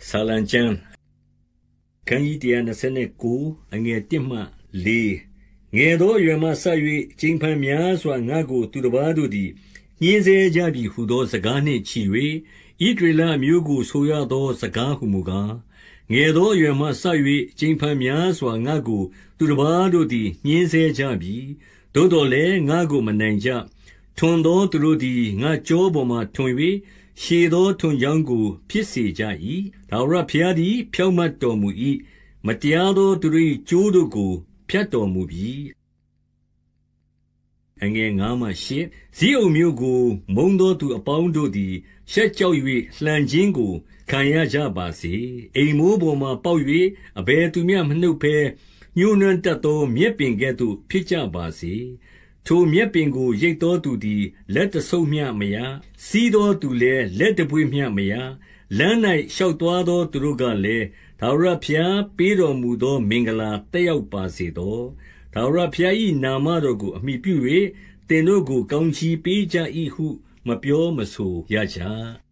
ဆာလံကျမ်းခန်းကြီး129အငယ်1မှ4ငယ်သောအရွယ်မှစ၍ကျိန်ဖန်များစွာငါ့ကိုသူတစ်ပါးတို့သည်ညှင်းဆဲကြပြီဟုသောစကားနှင့်ချီ၍ဣသရေလအမျိုးကိုဆိုရသောစကားဟုမူကားငယ်သောအရွယ်မှစ၍ကျိန်ဖန်များစွာငါ့ကိုသူတစ်ပါးတို့သည်ညှင်းဆဲကြပြီသို့တော်လည်းငါ့ကိုမနိုင်ကြထွန်သောသူတို့သည်ငါကြောပေါ်မှထွန်၍ရှည်သောထွန်ကြောင်းကိုဖြစ်စေကြ၏ထာဝရဘုရားသည်ဖြောင့်မတ်တော်မူ၏မတရားသောသူတို့၏ကြိုးတို့ကိုဖြတ်တော်မူပြီအငယ်9မှ10ဇိအုန်မြို့ကိုမုန်းသောသူအပေါင်းတို့သည်ရှက်ကြောက်၍လှန်ခြင်းကိုခံရကြပါစေအိမ်မိုးပေါ်မှပေါက်၍အဘယ်သူမျှမနှုတ်ဘဲညှိုးနွမ်းတတ်သောမြက်ပင်ကဲ့သို့ဖြစ်ကြပါစေထိုမြက်ပင်ကိုရိတ်သောသူသည်လက်တဆုပ်မျှမရစီးသောသူလည်းလက်တပွေ့မျှမရလမ်း၌ရှောက်သွားသောသူတို့ကလည်းထာဝရဘုရားပေးတော်မူသောမင်္ဂလာတက်ရောက်ပါစေသောထာဝရဘုရား၏နာမတော်ကိုအမှီပြု၍သင်တို့ကိုကောင်းချီးပေးကြ၏ဟုမပြောမဆိုရကြ